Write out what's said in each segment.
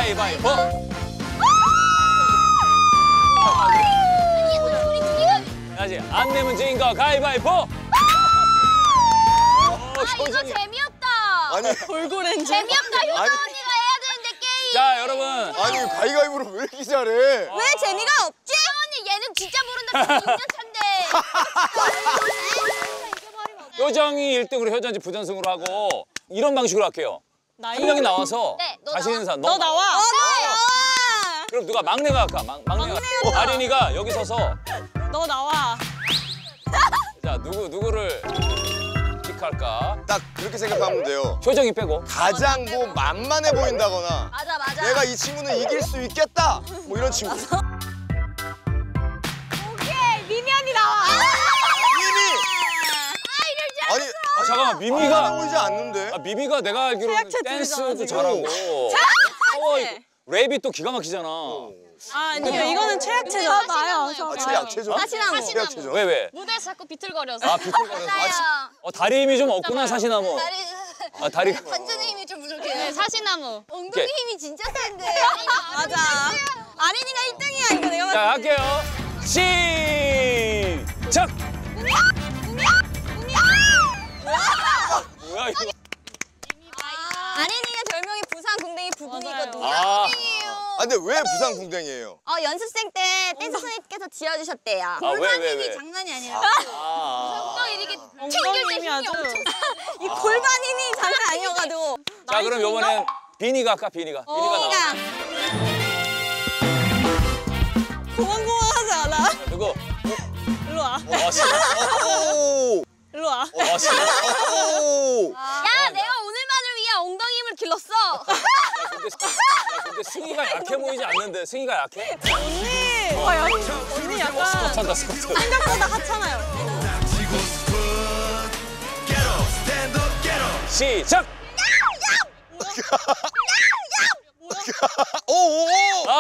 가위바위보. 다시 안 내면 진 거 가위바위보. 이거 재미없다. 아니 돌고렌지. 재미없다. 효정 아니. 언니가 해야 되는데 게임. 자 여러분. 아니 가위바위보를 왜 이렇게 잘해? 왜 재미가 없지? 언니 얘는 진짜 모른다. 6년 차인데. 효정이 1등으로 효정이 부전승으로 하고 이런 방식으로 할게요. 한 명이 나와서 네, 너 자신 있는 사람 너 나와. 나와. 그럼 누가 막내가 할까? 막내가. 아린이가 여기 서서 너 나와. 자 누구를 픽할까? 딱 그렇게 생각하면 돼요. 효정이 빼고. 가장 뭐 만만해 보인다거나 맞아. 내가 이 친구는 이길 수 있겠다. 뭐 이런 친구. 오케이, 미미 언니 나와. 미미. 아니 잠깐만 미미가 보이지 않는데. 미미가 내가 알기로는 최악체 댄스도 둘이잖아, 잘하고 파워 최악체. 랩이 또 기가 막히잖아. 아니요, 이거는 최악체죠. 나요. 최약체죠? 사시나무. 최약체죠? 왜? 무대에서 자꾸 비틀거려서. 아 비틀거려서. 맞아요. 다리 힘이 좀 없구나 사시나무. 다리가. 관절의 힘이 좀 부족해요. 네, 사시나무. 엉덩이 오케이. 힘이 진짜 센데. 맞아. 아린이가 1등이야, 이거 내가 자 봤을 때. 할게요. 시작. 뭐야 이거? 아린이의 별명이 부산 궁뎅이 부궁이거든요. 아, 근데 왜 부산 궁뎅이에요? 연습생 때 댄스 선생님께서 지어주셨대요. 왜? 장난이 아니라. 아. 엉덩이 이렇게 엉덩이 힘이 아주. 이 골반 힘이 장난 아니어가지고. 자 그럼 요번엔 비니가 할까? 비니가 나와. 고만고만하지 않아? 누구? 일로 와. 오. 일로 와. 오. 야, 내가 오늘만을 위해 엉덩이 힘을 길렀어. 근데 승희가 약해 보이지 않는데 승희가 약해? 언니. 언니 약간 스쿼트한다 스쿼트. 생각보다 하찮아요. 시작. 오오오.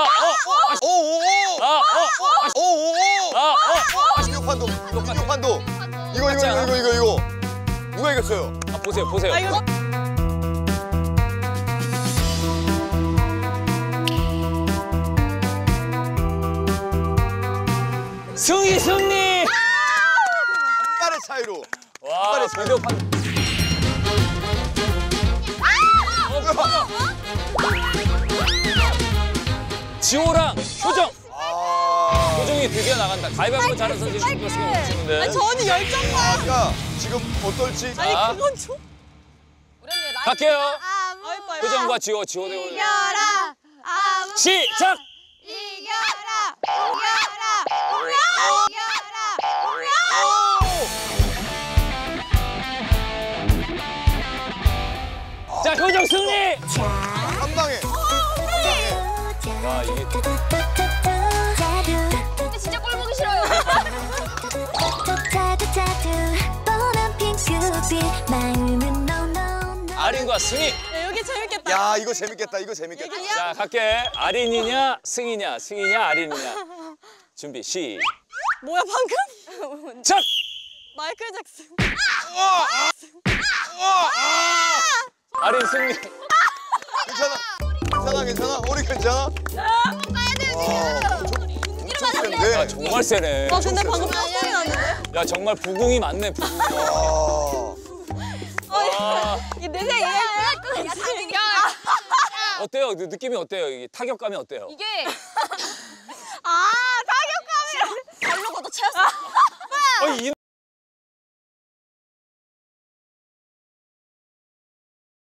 신용판도. 이거. 누가 이겼어요? 보세요. 아, 이거 승희 승리. 한 발의 차이로. 와 비디오 판. 지호랑 효정. 효정이 드디어 나간다. 가위바위보 잘하는 선수 신경 쓰는데. 아니, 저 언니 열정 봐. 그러니까 지금 어떨지. 아니, 자. 그건 좀. 갈게요. 아이고. 효정과 지호 대결. 이겨라. 시작. 이겨라. 자 효정 승리. 한 방에. 와 이게. 근데 진짜 꼴 보기 싫어요. 아린과 승희. 야, 여기 재밌겠다. 야 이거 재밌겠다. 자 갈게. 아린이냐 승희냐 아린이냐. 준비 시작. 뭐야, 방금? 마이클 잭슨. 아린 승리. 괜찮아. 우리 괜찮아? 엄청 센데. 정말 세네. 근데 방금 뻔뻔히 났는데? 야 정말 부궁이 많네 부궁. 내 생각 이해할 것 같아. 어때요? 느낌이 어때요? 이게 타격감이 어때요? 이게 타격감이랑. 발로 걷어 채웠어. 이